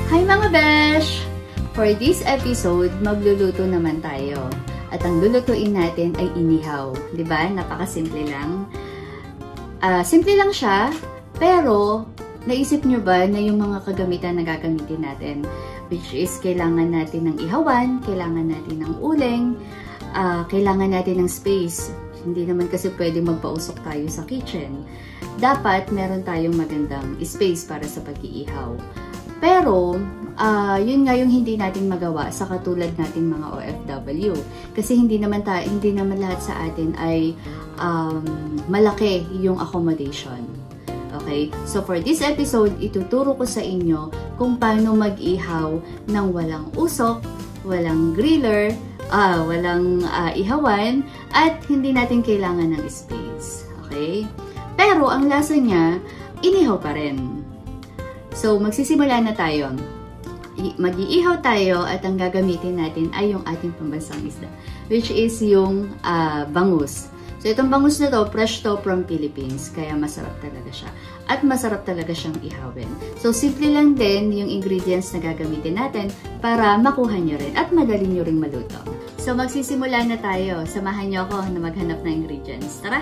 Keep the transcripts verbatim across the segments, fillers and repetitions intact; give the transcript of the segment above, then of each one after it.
Hi mga besh! For this episode, magluluto naman tayo. At ang lulutuin natin ay inihaw. Diba? Napakasimple lang. Uh, simple lang siya, pero naisip nyo ba na yung mga kagamitan na gagamitin natin, which is kailangan natin ng ihawan, kailangan natin ng uling, uh, kailangan natin ng space. Hindi naman kasi pwede magpausok tayo sa kitchen. Dapat meron tayong magandang space para sa pag-iihaw. Pero, uh, yun nga yung hindi natin magawa sa katulad nating mga O F W. Kasi hindi naman, ta hindi naman lahat sa atin ay um, malaki yung accommodation. Okay? So, for this episode, ituturo ko sa inyo kung paano mag-ihaw ng walang usok, walang griller, uh, walang uh, ihawan, at hindi natin kailangan ng space. Okay? Pero, ang lasa niya, inihaw pa rin. So, magsisimula na tayo. Mag-iihaw tayo at ang gagamitin natin ay yung ating pambansang isda, which is yung uh, bangus. So, itong bangus na to, fresh to from Philippines, kaya masarap talaga siya. At masarap talaga siyang ihawin. So, simple lang din yung ingredients na gagamitin natin para makuha nyo rin at madali nyo rin maluto. So, magsisimula na tayo. Samahan nyo ako na maghanap ng ingredients. Tara!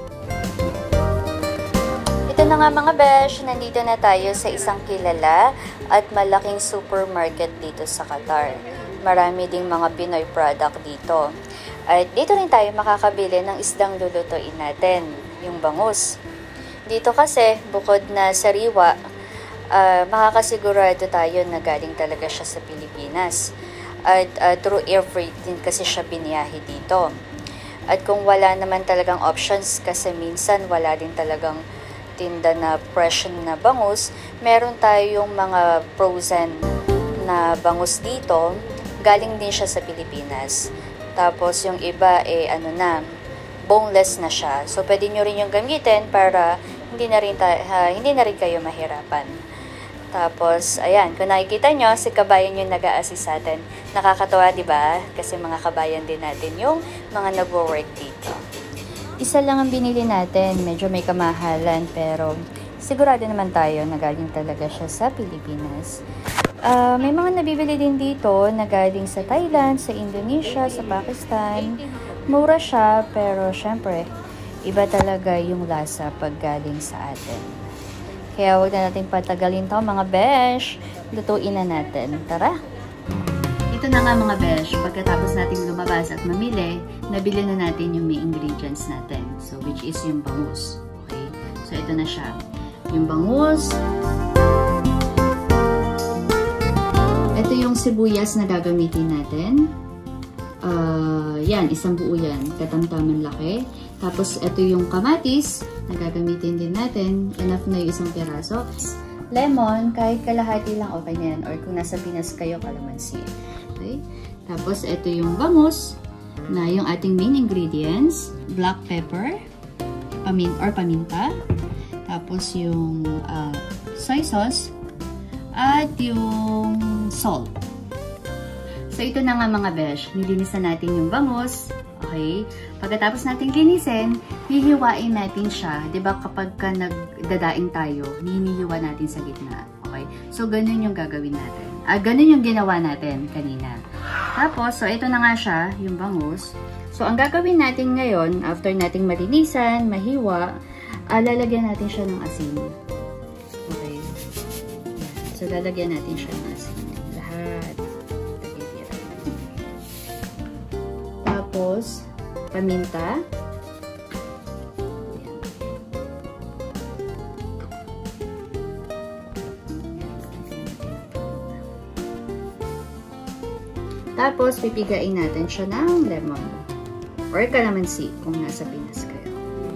Ito na nga mga besh, nandito na tayo sa isang kilala at malaking supermarket dito sa Qatar. Marami ding mga Pinoy product dito. At dito rin tayo makakabili ng isdang lulutuin natin, yung bangus. Dito kasi, bukod na sariwa, uh, makakasigurado tayo na galing talaga siya sa Pilipinas. At uh, through air freight din kasi siya biniyahe dito. At kung wala naman talagang options, kasi minsan wala din talagang tinda na fresh na bangus, meron tayong mga frozen na bangus dito, galing din siya sa Pilipinas. Tapos yung iba eh ano na, boneless na siya. So pwede nyo rin yung gamitin para hindi na rin, uh, hindi na rin kayo mahirapan. Tapos ayan, kung nakikita nyo, si kabayan yung nag-a-assist sa atin. Nakakatawa, di ba? Kasi mga kabayan din natin yung mga nagwo-work dito. Isa lang ang binili natin, medyo may kamahalan, pero sigurado naman tayo na galing talaga siya sa Pilipinas. Uh, may mga nabibili din dito na galing sa Thailand, sa Indonesia, sa Pakistan. Mura siya, pero syempre, iba talaga yung lasa pag galing sa atin. Kaya huwag na natin patagalin to mga besh. Lutuin na natin. Tara! Ito na nga mga besh, pagkatapos natin lumabas at mamili, nabili na natin yung may ingredients natin. So, which is yung bangus. Okay? So, ito na siya. Yung bangus. Ito yung sibuyas na gagamitin natin. Uh, yan, isang buo yan. Katamtaman laki. Tapos, ito yung kamatis na gagamitin din natin. Enough na yung isang piraso. Lemon, kahit kalahati lang okay na yan. Or kung nasa Pinas kayo, kalamansi. Okay? Tapos, ito yung bangus na yung ating main ingredients. Black pepper pamin or paminta. Tapos, yung uh, soy sauce. At yung salt. So, ito na nga mga besh. Nilinisan natin yung bangus. Okay? Pagkatapos natin linisin, hihiwain natin siya. Diba kapag ka nagdadaing tayo, hinihiwa natin sa gitna. Okay? So, ganun yung gagawin natin. Ah, ganun yung ginawa natin kanina. Tapos, so ito na nga siya, yung bangus. So, ang gagawin natin ngayon, after nating malinisan, mahiwa, ah, lalagyan natin siya ng asin. Okay. So, lalagyan natin siya ng asin. Lahat. Tapos, paminta. Tapos, pipigain natin siya ng lemon or kalamansi kung nasa Pinas kayo.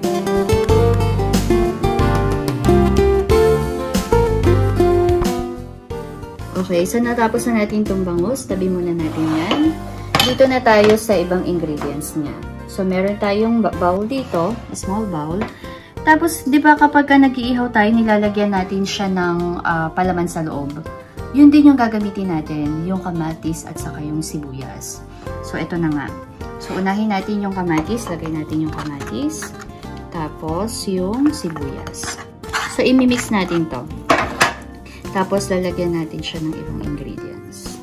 Okay, so natapos na natin itong bangus. Tabi muna natin yan. Dito na tayo sa ibang ingredients niya. So, meron tayong bowl dito, small bowl. Tapos, di ba kapag nag-iihaw tayo, nilalagyan natin siya ng uh, palaman sa loob. Yun din yung gagamitin natin, yung kamatis at saka yung sibuyas. So, ito na nga. So, unahin natin yung kamatis. Lagay natin yung kamatis. Tapos, yung sibuyas. So, imimix natin to. Tapos, lalagyan natin siya ng ibang ingredients.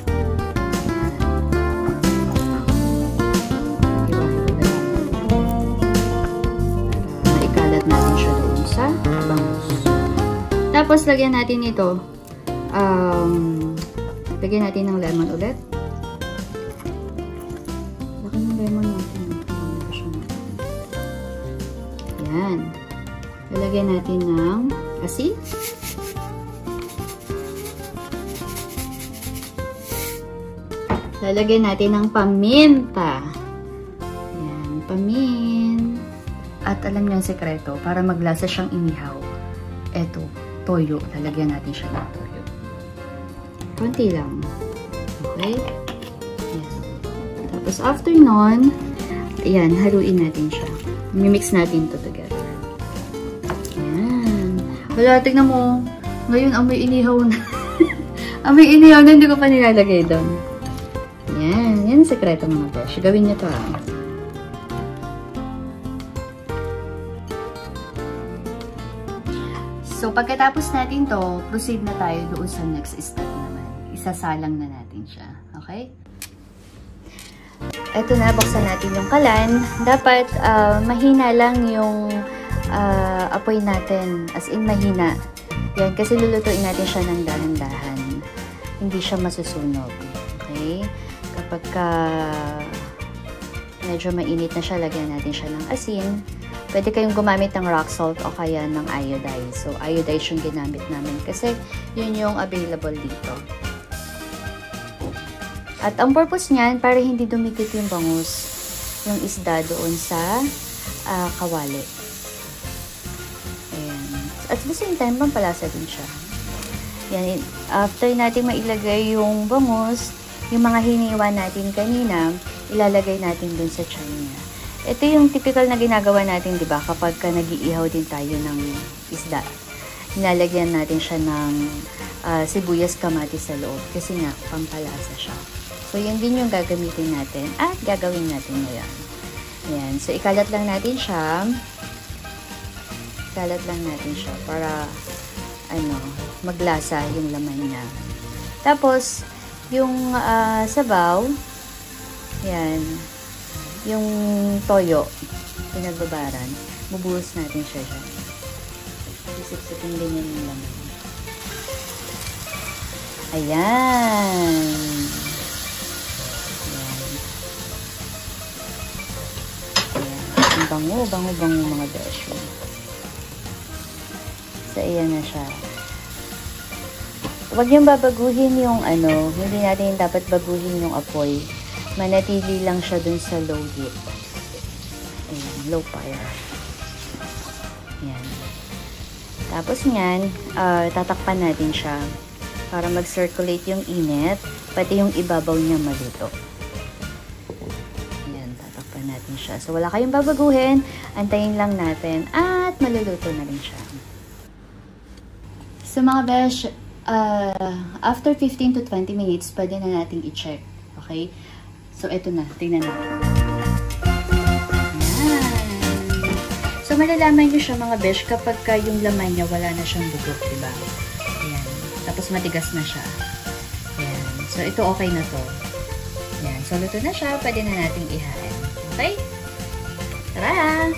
Maikalat natin siya doon sa bangus. Tapos, lagyan natin ito. Um, lagyan natin ng lemon ulit. Laki ng lemon natin. Yan. Lalagyan natin ng asin. Lalagyan natin ng paminta. Yan, pamin. At alam niyo ang sekreto, para maglasa siyang inihaw. Eto, toyo. Lalagyan natin siya ng toyo. Konti lang. Okay? Yan. Tapos after nun, ayan, haluin natin siya. Mimix natin to together. Yan. Wala, tignan mo. Ngayon, amoy inihaw na. Amoy inihaw na, hindi ko pa nilalagay doon. Yan. Yan ang sekreto mga besh. Gawin niyo to ah. So, pagkatapos natin to, proceed na tayo doon sa next step naman. Isasalang na natin siya. Okay? Ito na, buksan natin yung kalan. Dapat uh, mahina lang yung uh, apoy natin. As in, mahina. Yan, kasi lulutuin natin siya ng dahan-dahan. Hindi siya masusunog. Okay? Kapag ka medyo mainit na siya, lagyan natin siya ng asin. Pwede kayong gumamit ng rock salt o kaya ng iodine. So, iodine yung ginamit namin kasi yun yung available dito. At ang purpose niyan, para hindi dumikit yung bangus, yung isda doon sa uh, kawali. Ayan. At the same time, pampalasa din siya. Yan. After natin mailagay yung bangus, yung mga hiniwa natin kanina, ilalagay natin dun sa tiyan niya. Ito yung typical na ginagawa natin, di ba? Kapag ka nag-iihaw din tayo ng isda. Nilalagyan natin siya ng uh, sibuyas kamatis sa loob. Kasi nga, pampalasa siya. So, yun din yung gagamitin natin at gagawin natin ngayon. Ayan. So, ikalat lang natin siya. Ikalat lang natin siya para ano, maglasa yung laman niya. Tapos, yung uh, sabaw, yan, yung toyo, pinagbabaran, bubuhos natin siya dyan. Sisip-sipin din yan yung laman. Ayan. Ayan. Ayan. Ang bango, bango, bango mga besyo. So, ayan na siya. Huwag niyong babaguhin yung ano, hindi natin dapat baguhin yung apoy. Manatili lang siya dun sa low heat. Ayan, low fire. Ayan. Tapos nyan, uh, tatakpan natin siya para mag-circulate yung init, pati yung ibabaw niya maluto. Ayan, tatakpan natin siya. So, wala kayong babaguhin, antayin lang natin at maluluto na rin siya. So, mga besh, Uh, after fifteen to twenty minutes, pwede na natin i-check. Okay? So, eto na. Tingnan natin. Ayan. So, malalaman nyo siya mga besh kapag ka yung laman niya wala na siyang bugok, diba? Ayan. Tapos matigas na siya. Ayan. So, ito okay na to. Ayan. So, luto na siya. Pwede na natin ihain. Okay? Tara!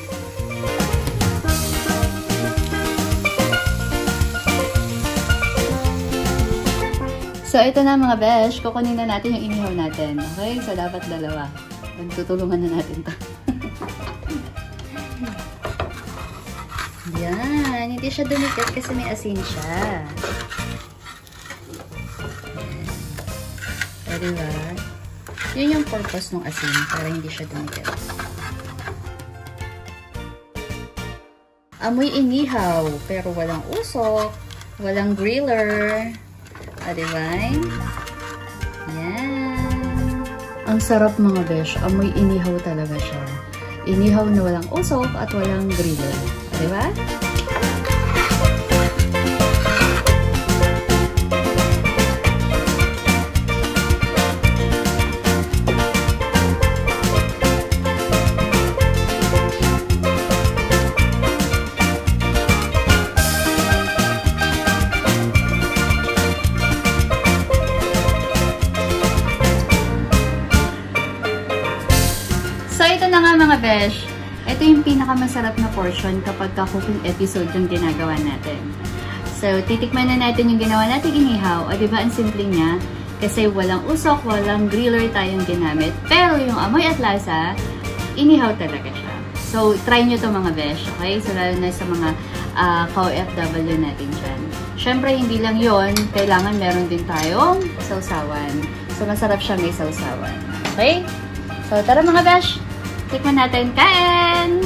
So, ito na mga besh. Kukunin na natin yung inihaw natin. Okay? So, dapat dalawa. Tutulungan na natin to. Yan. Hindi siya dumikit kasi may asin siya. Yan. So, diba? Yun yung purpose ng asin. Para hindi siya dumikit. Amoy inihaw. Pero walang usok. Walang griller. Ah, diba? Yan. Ang sarap mga besh. Amoy inihaw talaga siya. Inihaw na walang usok at walang griller. Ah, diba? besh, ito yung pinakamasarap na portion kapag ka-cooking episode yung ginagawa natin. So, titikman na natin yung ginawa natin inihaw. O, diba, ang simple niya? Kasi walang usok, walang griller tayong ginamit. Pero yung amoy at lasa, inihaw talaga siya. So, try nyo to mga besh, okay? So, lalo na sa mga uh, ka-O F W natin dyan. Siyempre, hindi lang yon, kailangan meron din tayong sausawan. So, masarap siya may sausawan. Okay? So, tara mga besh! Tikman natin. Kain!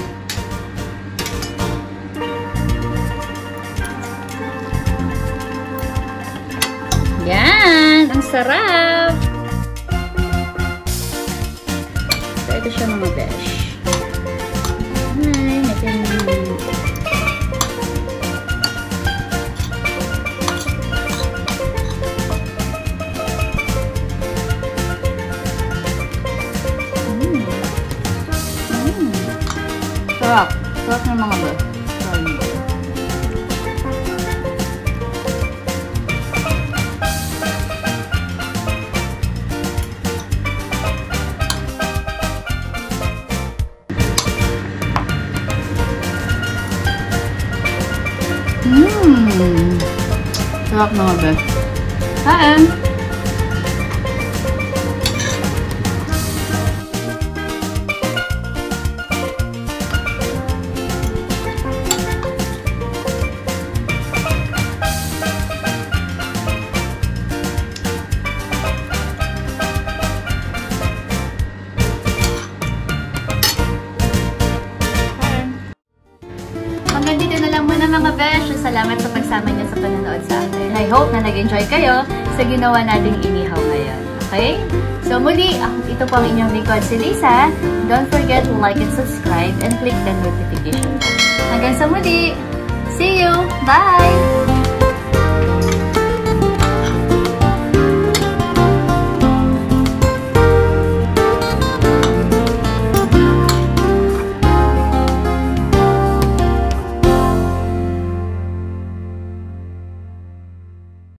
Yan! Ang sarap! So, ito siya mga besh. Ay, natin. Mm. Mm. Sarap. Sarap ng mga besh. Mmm. Sarap mga besh. Kain! Hanggang dito na lang muna mga besh. Salamat sa pagsama niyo sa panonood sa atin. I hope na nag-enjoy kayo sa ginawa nating inihaw ngayon. Okay? So muli, ito po ang inyong lingkod si Lisa. Don't forget to like and subscribe and click the notification bell. Hanggang sa muli! See you! Bye!